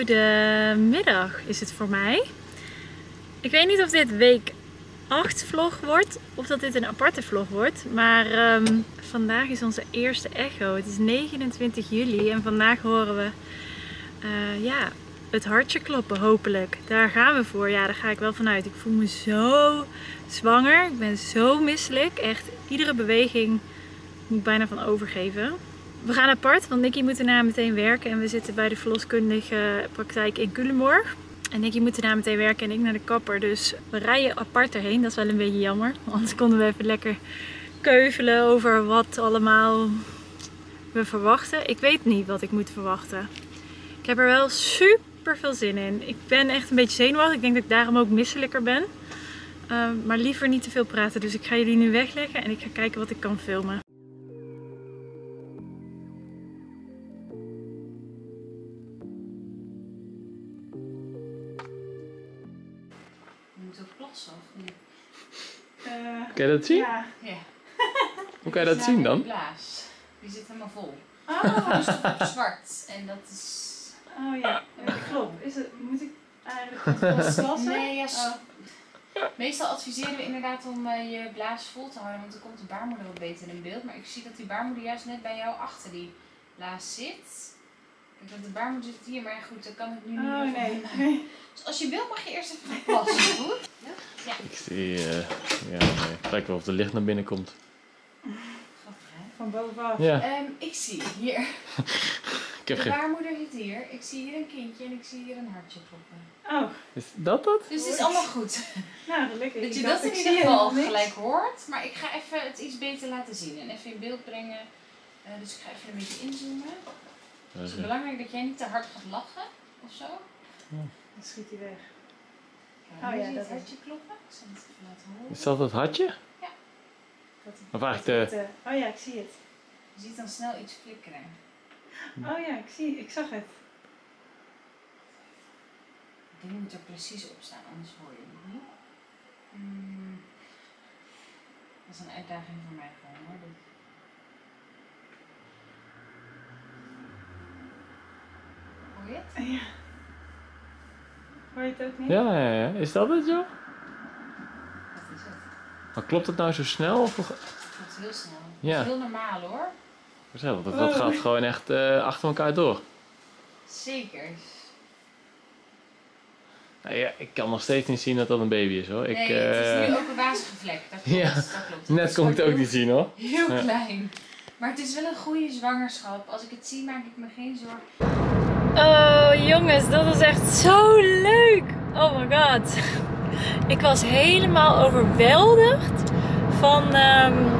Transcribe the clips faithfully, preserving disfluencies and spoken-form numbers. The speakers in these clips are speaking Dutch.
Goedemiddag is het voor mij. Ik weet niet of dit week acht vlog wordt of dat dit een aparte vlog wordt. Maar um, vandaag is onze eerste echo. Het is negenentwintig juli en vandaag horen we uh, ja, het hartje kloppen hopelijk. Daar gaan we voor. Ja, daar ga ik wel vanuit. Ik voel me zo zwanger. Ik ben zo misselijk. Echt iedere beweging moet ik bijna van overgeven. We gaan apart, want Nicky moet daarna meteen werken en we zitten bij de verloskundige praktijk in Culemborg. En Nicky moet daarna meteen werken en ik naar de kapper, dus we rijden apart erheen. Dat is wel een beetje jammer, anders konden we even lekker keuvelen over wat allemaal we verwachten. Ik weet niet wat ik moet verwachten. Ik heb er wel super veel zin in. Ik ben echt een beetje zenuwachtig, ik denk dat ik daarom ook misselijker ben. Uh, maar liever niet te veel praten, dus ik ga jullie nu wegleggen en ik ga kijken wat ik kan filmen. Uh, kan je dat zien? Ja. Ja. Hoe kan je dat zien dan? Blaas. Die zit helemaal vol. Oh, dus op zwart. En dat is... Oh ja, ja klopt. Is het, moet ik eigenlijk het lassen? Nee, ja, oh. Meestal adviseren we inderdaad om uh, je blaas vol te houden, want dan komt de baarmoeder wat beter in beeld. Maar ik zie dat die baarmoeder juist net bij jou achter die blaas zit. Ik denk dat de baarmoeder zit hier, maar ja, goed, dan kan ik nu niet oh, meer nee. nee. Dus als je wil mag je eerst even gaan plassen, goed? Ja? Ja. Ik zie, uh, ja, nee. Kijk wel of er licht naar binnen komt. Grappig, hè? Van bovenaf. Ja. Um, ik zie hier. Ik heb de geen... baarmoeder zit hier. Ik zie hier een kindje en ik zie hier een hartje kloppen. Oh. Is dat dat? Dus het is allemaal goed. Nou, gelukkig. Dat je ik dat in ik ieder geval niks. gelijk hoort. Maar ik ga even het iets beter laten zien en even in beeld brengen. Uh, dus ik ga even een beetje inzoomen. Het is belangrijk dat jij niet te hard gaat lachen of zo. Ja. Dan schiet hij weg. Ja, oh ja, zie dat het hartje kloppen. Ik zal het even laten horen. Is dat het hartje? Ja. Dat, of eigenlijk de... de... Oh ja, ik zie het. Je ziet dan snel iets flikkeren. Oh ja, ik, zie, ik zag het. Die moet er precies op staan, anders hoor je het niet. Hmm. Dat is een uitdaging voor mij gewoon hoor. Dat... Hoor je het? Ja. Hoor je het ook niet? Ja, ja, ja. Is dat het, joh? Wat is het? Maar klopt het nou zo snel? Of... Het gaat heel snel. Ja. Dat is heel normaal hoor. Dat, dat, dat gaat gewoon echt uh, achter elkaar door. Zeker. Nou ja, ik kan nog steeds niet zien dat dat een baby is hoor. Nee, ik, uh... het is nu uh... ook een wazige vlek. Dat klopt. Ja, dat klopt. net kon ik het ook niet zien hoor. Heel ja. klein. Maar het is wel een goede zwangerschap. Als ik het zie maak ik me geen zorgen. Oh jongens, dat was echt zo leuk. Oh my god. Ik was helemaal overweldigd van, um,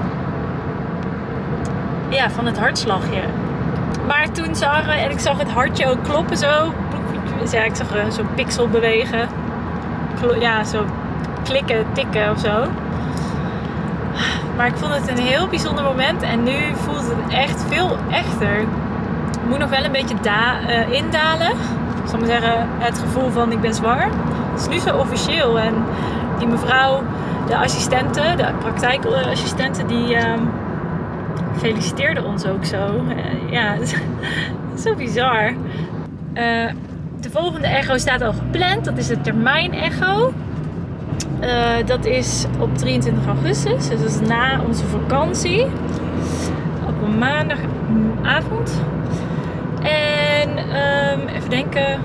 ja, van het hartslagje. Maar toen zag ik, en ik zag het hartje ook kloppen zo. Ja, ik zag zo'n pixel bewegen. Ja, zo klikken, tikken of zo. Maar ik vond het een heel bijzonder moment en nu voelt het echt veel echter. Ik moet nog wel een beetje da uh, indalen. Ik zal maar zeggen, het gevoel van ik ben zwanger. Het is nu zo officieel en die mevrouw, de assistente, de praktijkassistente, die uh, feliciteerde ons ook zo. Uh, ja, het is zo bizar. Uh, de volgende echo staat al gepland, dat is de termijn-echo. Uh, dat is op drieëntwintig augustus, dus dat is na onze vakantie. Op een maandagavond. En um, even denken.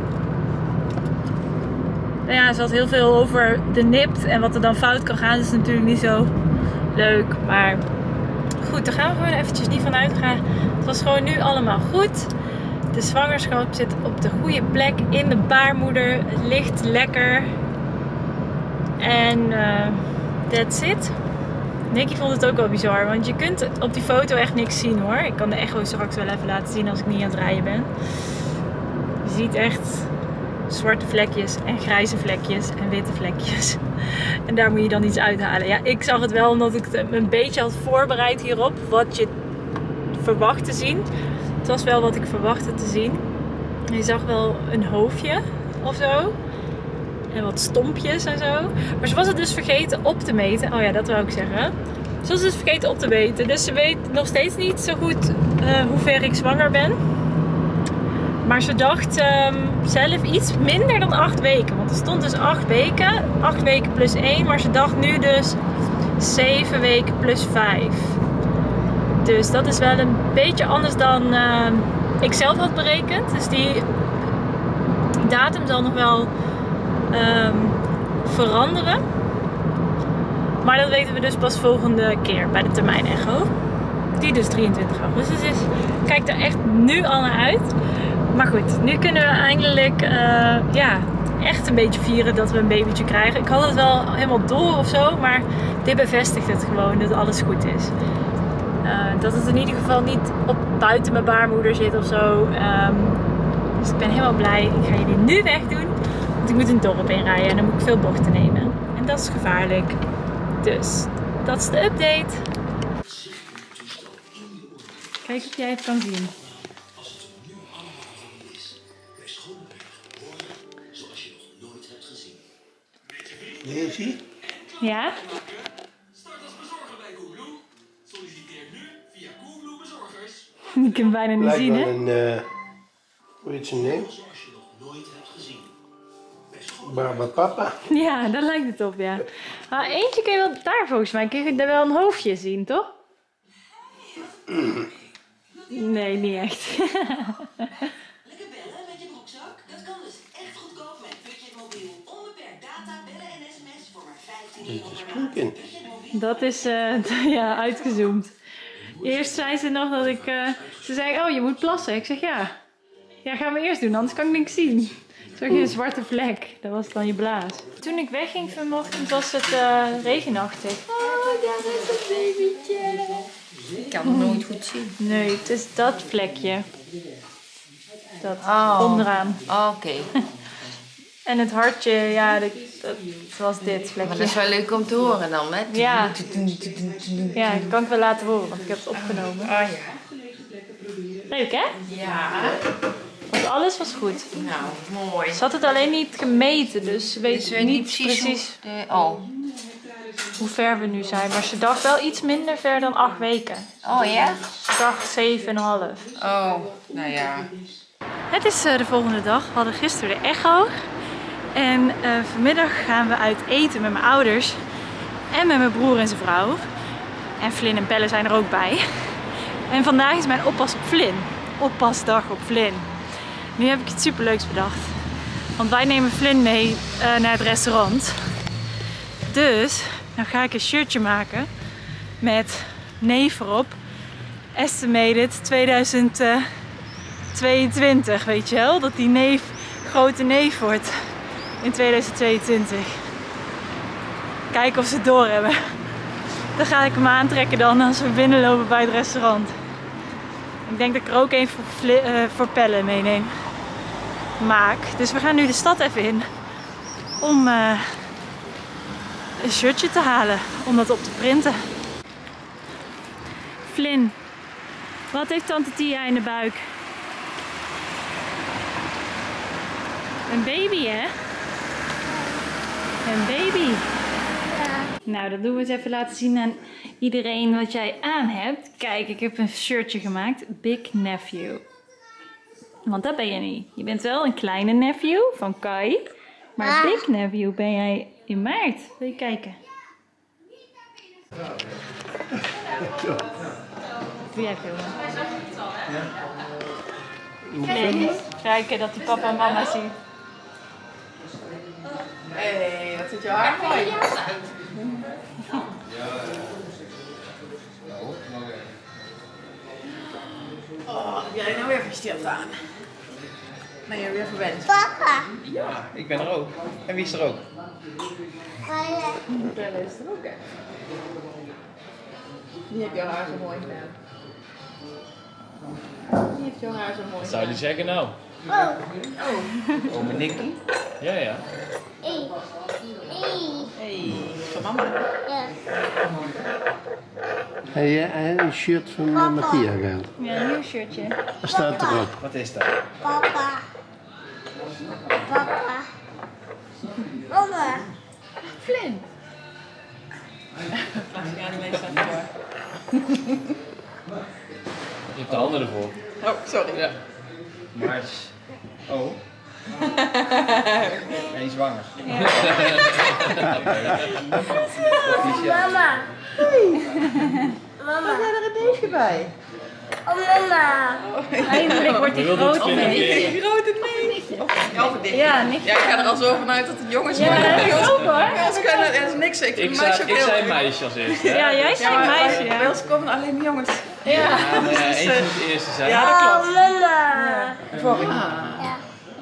Nou ja, ze had heel veel over de nipt en wat er dan fout kan gaan. Dat is natuurlijk niet zo leuk. Maar goed, daar gaan we gewoon eventjes niet van uitgaan. Het was gewoon nu allemaal goed. De zwangerschap zit op de goede plek in de baarmoeder. Het ligt lekker. En uh, that's it. Nicky vond het ook wel bizar, want je kunt op die foto echt niks zien hoor. Ik kan de echo straks wel even laten zien als ik niet aan het rijden ben. Je ziet echt zwarte vlekjes en grijze vlekjes en witte vlekjes. En daar moet je dan iets uithalen. Ja, ik zag het wel omdat ik het een beetje had voorbereid hierop. Wat je verwacht te zien. Het was wel wat ik verwachtte te zien. Je zag wel een hoofdje of zo. En wat stompjes en zo. Maar ze was het dus vergeten op te meten. Oh ja, dat wou ik zeggen. Ze was het dus vergeten op te meten. Dus ze weet nog steeds niet zo goed uh, hoe ver ik zwanger ben. Maar ze dacht um, zelf iets minder dan acht weken. Want er stond dus acht weken. acht weken plus één. Maar ze dacht nu dus zeven weken plus vijf. Dus dat is wel een beetje anders dan uh, ik zelf had berekend. Dus die datum zal nog wel um, veranderen. Maar dat weten we dus pas volgende keer bij de termijn echo. Die dus drieëntwintig augustus is. Ik kijk er echt nu al naar uit. Maar goed, nu kunnen we eindelijk uh, ja, echt een beetje vieren dat we een babytje krijgen. Ik had het wel helemaal door of zo, maar dit bevestigt het gewoon dat alles goed is. Uh, dat het in ieder geval niet op buiten mijn baarmoeder zit of zo. Um, dus ik ben helemaal blij. Ik ga jullie nu wegdoen, want ik moet een dorp inrijden en dan moet ik veel bochten nemen. En dat is gevaarlijk. Dus dat is de update. Kijk of jij het kan zien. Daisy? Ja? Start als bezorger bij Coolblue. Solliciteer nu via Coolblue Bezorgers. Ik kan hem bijna niet Lijkt zien, wel hè? een, uh, hoe heet zijn naam? Zoals je nog nooit hebt gezien. Baba Papa. Ja, daar lijkt het op, ja. Maar eentje kun je wel daar volgens mij, kun je daar wel een hoofdje zien, toch? Nee, niet echt. Lekker bellen met je broekzak? Dat kan dus echt goedkoop met Budget Mobiel. Onbeperkt data, bellen en sms voor maar vijftien euro per maand. Budget Mobiel. Dat is uh, ja, uitgezoomd. Eerst zei ze nog dat ik... Uh, ze zei, oh je moet plassen. Ik zeg ja. Ja, gaan we eerst doen, anders kan ik niks zien. Toen zag je een zwarte vlek. Dat was dan je blaas. Toen ik wegging vanochtend was het uh, regenachtig. Oh, daar is het babytje. Ik kan het nooit goed zien. Nee, het is dat vlekje. Dat Oh. onderaan. Oh, oké. Okay. En het hartje, ja, dat, dat was dit vlekje. Maar dat is wel leuk om te horen dan, hè? Ja. Ja, dat kan ik wel laten horen, want ik heb het opgenomen. Oh ja. Leuk, hè? Ja. Want alles was goed. Nou, mooi. Ze had het alleen niet gemeten, dus ze weet Dus weet niet niet precies, precies hoe de, oh. hoe ver we nu zijn. Maar ze dacht wel iets minder ver dan acht weken. Oh ja? Ze dacht zeven en een half. Oh, nou ja. Het is uh, de volgende dag. We hadden gisteren de echo. En uh, vanmiddag gaan we uit eten met mijn ouders. En met mijn broer en zijn vrouw. En Flynn en Pelle zijn er ook bij. En vandaag is mijn oppas op Flynn. Oppasdag op Flynn. Nu heb ik iets superleuks bedacht. Want wij nemen Flynn mee uh, naar het restaurant. Dus dan ga ik een shirtje maken met neef erop. Estimated tweeduizend tweeëntwintig, weet je wel? Dat die neef grote neef wordt in tweeduizend tweeëntwintig. Kijken of ze het doorhebben. Dan ga ik hem aantrekken dan als we binnenlopen bij het restaurant. Ik denk dat ik er ook een voor, uh, voor Pelle meeneem. Maak. Dus we gaan nu de stad even in om uh, een shirtje te halen, om dat op te printen. Flynn, wat heeft tante Tia in de buik? Een baby, hè? Een baby. Ja. Nou, dat doen we eens even laten zien aan iedereen wat jij aan hebt. Kijk, ik heb een shirtje gemaakt. Big Nephew. Want dat ben je niet. Je bent wel een kleine nephew van Kai. Maar ah. Big Nephew ben jij in maart. Wil je kijken? Doe jij filmen? Ja. Kijken dat die papa en mama zien. Hé, hey, wat zit je haar mooi. Oh, heb jij nou weer verstild aan? Ben je weer verwend? Papa. Ja, ik ben er ook. En wie is er ook? Belle is er ook, hè? Wie heeft jouw haar zo mooi gedaan? Wie heeft jouw haar zo mooi Wat zou je zeggen nou? Oh. Oh. Ome Nicky. Ja, ja. Hey. Hey. Hey, van mama. Ja. Heb jij een shirt van uh, Mattia gehaald? Ja, een nieuw shirtje. Wat staat erop? Wat is dat? Papa. Papa. Mama. Flynn. Laat je aan de mensen aan voor. Je hebt de handen ervoor. Oh, sorry. Ja. Maar het is Oh. Ben je zwanger? Mama. Mama. Heb jij er een neefje bij? Oh, mama. Eindelijk wordt hij groot. Een grote neefje. Ja, of een dichtje. Ja, niks. Ja, ik ga er al zo vanuit dat het jongens Ja, worden. dat is ook hoor. Anders kunnen er is niks. Ik vind Ik een meisje zei, ook ik heel zei leuk. meisje als eerste. hè? Ja, jij zei maar meisje. Bij Ja. ons komen alleen jongens. Ja. Ja, maar ja, eentje moet de eerste zijn. Ja, dat Oh, klopt. mama. Sorry. Ja.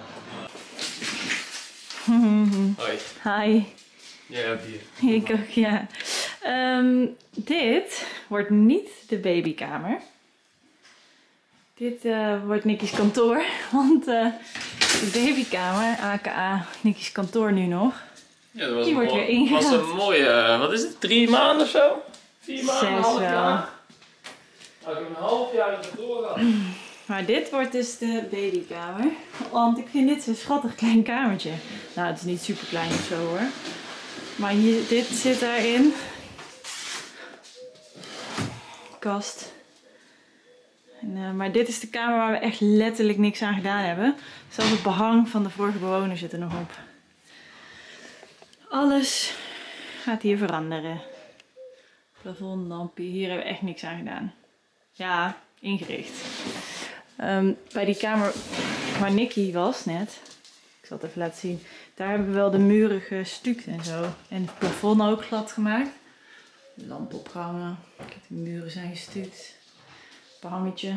Hoi. Hi. Jij ook hier. Ik ook, ja. Ehm, dit wordt niet de babykamer. Dit eh, wordt Nicky's kantoor. Want eh, de babykamer, aka Nicky's kantoor nu nog. Ja, dat was Die een, wordt mooi, weer ingehaald. was een mooie, eh, wat is het, drie maanden of zo? Vier maanden, een Zes half wel. jaar. Nou, ik heb een half jaar in het kantoor gehad. Maar dit wordt dus de babykamer. Want ik vind dit zo'n schattig klein kamertje. Nou, het is niet super klein of zo hoor. Maar hier, dit zit daarin. Kast. En, uh, maar dit is de kamer waar we echt letterlijk niks aan gedaan hebben. Zelfs het behang van de vorige bewoner zit er nog op. Alles gaat hier veranderen. Plafond, lampje. Hier hebben we echt niks aan gedaan. Ja, ingericht. Um, bij die kamer waar Nicky was net. Ik zal het even laten zien. Daar hebben we wel de muren gestuukt en zo. En het plafond ook glad gemaakt. De lamp opgehangen. Kijk, de muren zijn gestuukt. Behangetje.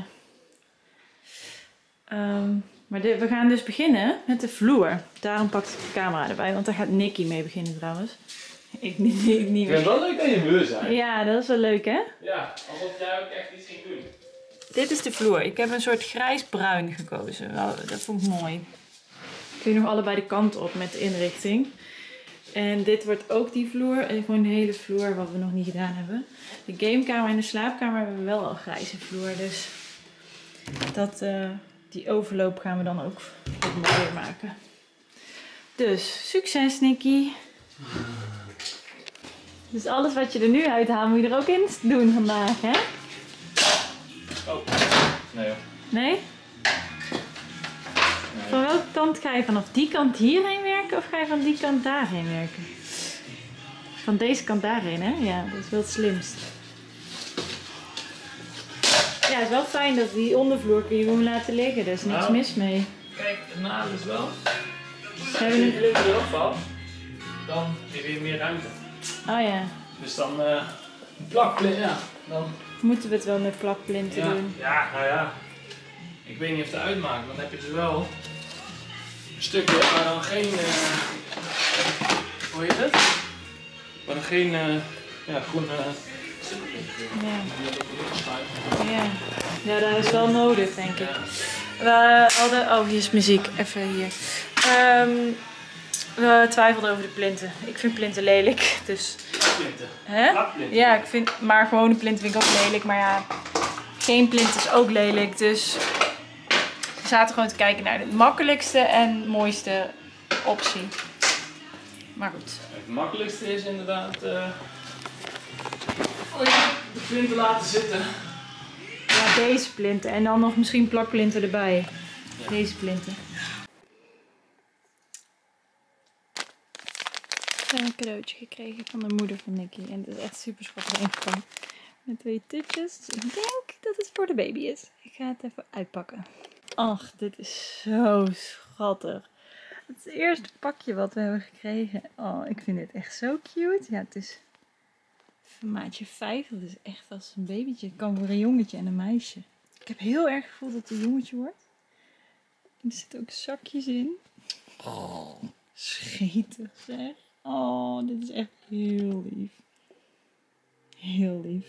Um, maar de, we gaan dus beginnen met de vloer. Daarom pak ik de camera erbij. Want daar gaat Nicky mee beginnen trouwens. Ik niet, ik niet Ik vind het wel leuk dat je muur zijn. Ja, dat is wel leuk hè? Ja, alsof jij ook echt iets ging doen. Dit is de vloer. Ik heb een soort grijs-bruin gekozen. Nou, dat vond ik mooi. Kun je nog allebei de kant op met de inrichting. En dit wordt ook die vloer. En gewoon de hele vloer wat we nog niet gedaan hebben. De gamekamer en de slaapkamer hebben we wel al grijze vloer. Dus dat, uh, die overloop gaan we dan ook wat mooier maken. Dus, succes Nicky. Dus alles wat je er nu uithaalt moet je er ook in doen vandaag, hè? Oh, nee joh. Nee? Nee. Van welke kant ga je? Vanaf die kant hierheen werken of ga je van die kant daarheen werken? Van deze kant daarheen, hè? Ja, dat is wel het slimst. Ja, het is wel fijn dat die ondervloer kun je gewoon laten liggen. Er is niks Nou, mis mee. Kijk, het nadeel is wel. Ze Als hebben je een... de plint erop valt, dan heb je weer meer ruimte. Oh ja, Dus dan uh, een plakplint, ja. Dan, moeten we het wel met plakplinten ja, doen. ja, nou ja. Ik weet niet of het uitmaakt. Dan heb je dus wel een stukje waar dan geen, uh, hoe heet het? Waar dan geen, uh, ja, groene stukken in. Ja. Die op de lucht schuiven. Ja. Ja, dat is wel nodig, denk ik. We hadden... Oh, hier is muziek. Even hier. Um, we twijfelden over de plinten. Ik vind plinten lelijk, dus... Plinten. Hè? Plakplinten. Ja, ik vind... Maar gewone plinten vind ik ook lelijk. Maar ja, geen plint is ook lelijk. Dus we zaten gewoon te kijken naar de makkelijkste en mooiste optie. Maar goed. Het makkelijkste is inderdaad... Uh, oh ja, de plinten laten zitten. Ja, deze plinten. En dan nog misschien plakplinten erbij. Ja. Deze plinten. We hebben een cadeautje gekregen van de moeder van Nicky. En het is echt super schattig ingepakt. Met twee tutjes. Dus ik denk dat het voor de baby is. Ik ga het even uitpakken. Ach, dit is zo schattig. Het is het eerste pakje wat we hebben gekregen. Oh, ik vind dit echt zo cute. Ja, het is van maatje vijf. Dat is echt als een babytje. Het kan voor een jongetje en een meisje. Ik heb heel erg gevoeld dat het een jongetje wordt. En er zitten ook zakjes in. Oh, schetig zeg. Oh, dit is echt heel lief. Heel lief.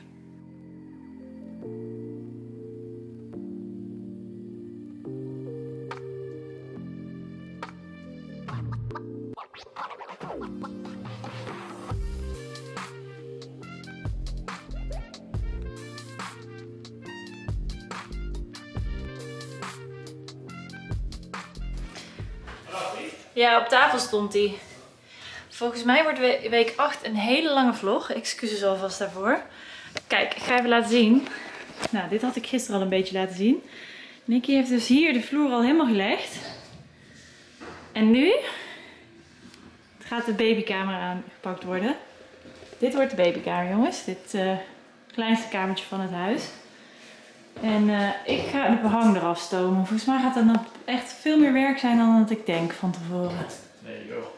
Ja, op tafel stond hij. Volgens mij wordt week acht een hele lange vlog. Excuses alvast daarvoor. Kijk, ik ga even laten zien. Nou, dit had ik gisteren al een beetje laten zien. Nicky heeft dus hier de vloer al helemaal gelegd. En nu gaat de babykamer aangepakt worden. Dit wordt de babykamer, jongens. Dit uh, kleinste kamertje van het huis. En uh, ik ga de behang eraf stomen. Volgens mij gaat dat nog echt veel meer werk zijn dan dat ik denk van tevoren. Nee joh.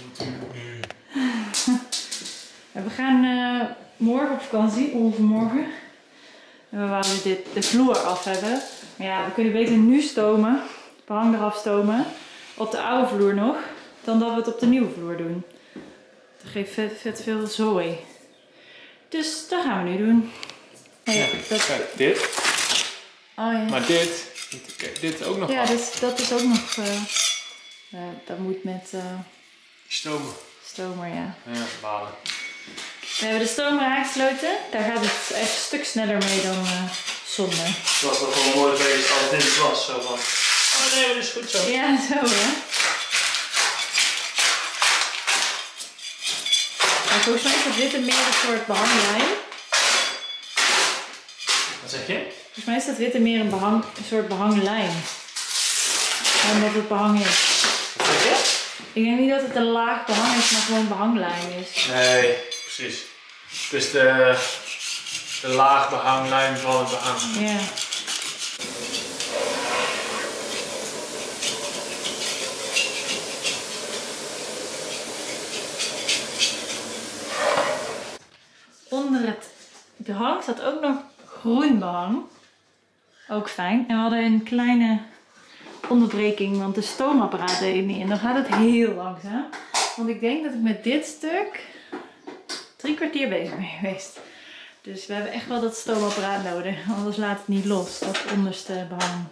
We gaan uh, morgen op vakantie, overmorgen. En we wouden dit, de vloer af hebben. Maar ja, we kunnen beter nu stomen, het behang eraf stomen, op de oude vloer nog, dan dat we het op de nieuwe vloer doen. Dat geeft vet, vet veel zooi. Dus dat gaan we nu doen. Oh ja, dat... Kijk, dit. Oh ja. Maar dit, kijk, dit ook nog. Ja, dus, dat is ook nog, uh, uh, dat moet met uh, stomen. Stomer, ja. Ja, balen. We hebben de stomer aangesloten. Daar gaat het echt een stuk sneller mee dan uh, zonder. Het was wel gewoon mooi geweest als dit was. Zo van, oh nee, dat is goed zo. Ja, zo hè. En volgens mij is het witte meer een soort behanglijn. Wat zeg je? Volgens mij is dat witte meer een, behang, een soort behanglijn. Dan dat het behang is. Wat zeg je? Ik denk niet dat het een laag behang is, maar gewoon behanglijn is. Nee, precies. Dus de, de laag behanglijn van het behang. Ja. Onder het behang staat ook nog groen behang. Ook fijn. En we hadden een kleine onderbreking, want de stoomapparaat deed niet. En dan gaat het heel langzaam. Want ik denk dat ik met dit stuk drie kwartier bezig ben geweest. Dus we hebben echt wel dat stoomapparaat nodig. Anders laat het niet los, dat onderste behang.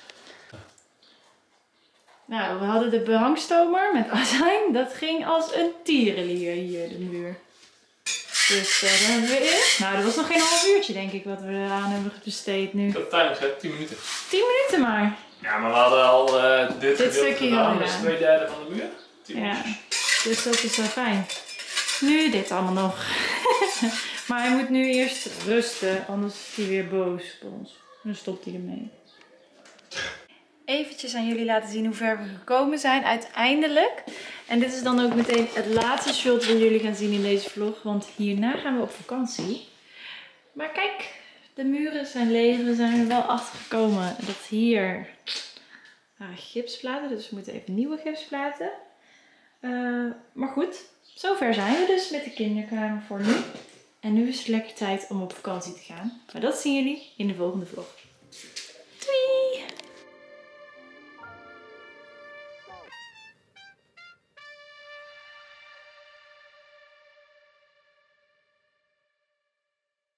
Nou, we hadden de behangstomer met azijn. Dat ging als een tierenlier hier, de muur. Dus uh, daar hebben we in. Nou, dat was nog geen half uurtje denk ik wat we eraan hebben besteed nu. Ik had tijd gezet, tien minuten. tien minuten maar. Ja, maar we hadden al uh, dit, dit stukje gedaan, dus twee derde van de muur. tien ja, dus dat is wel fijn. Nu dit allemaal nog. Maar hij moet nu eerst rusten, anders is hij weer boos op ons. Dan stopt hij ermee. Eventjes aan jullie laten zien hoe ver we gekomen zijn uiteindelijk. En dit is dan ook meteen het laatste shot wat jullie gaan zien in deze vlog. Want hierna gaan we op vakantie. Maar kijk, de muren zijn leeg. We zijn er wel achter gekomen dat hier waren gipsplaten. Dus we moeten even nieuwe gipsplaten. Uh, maar goed, zover zijn we dus met de kinderkamer voor nu. En nu is het lekker tijd om op vakantie te gaan. Maar dat zien jullie in de volgende vlog.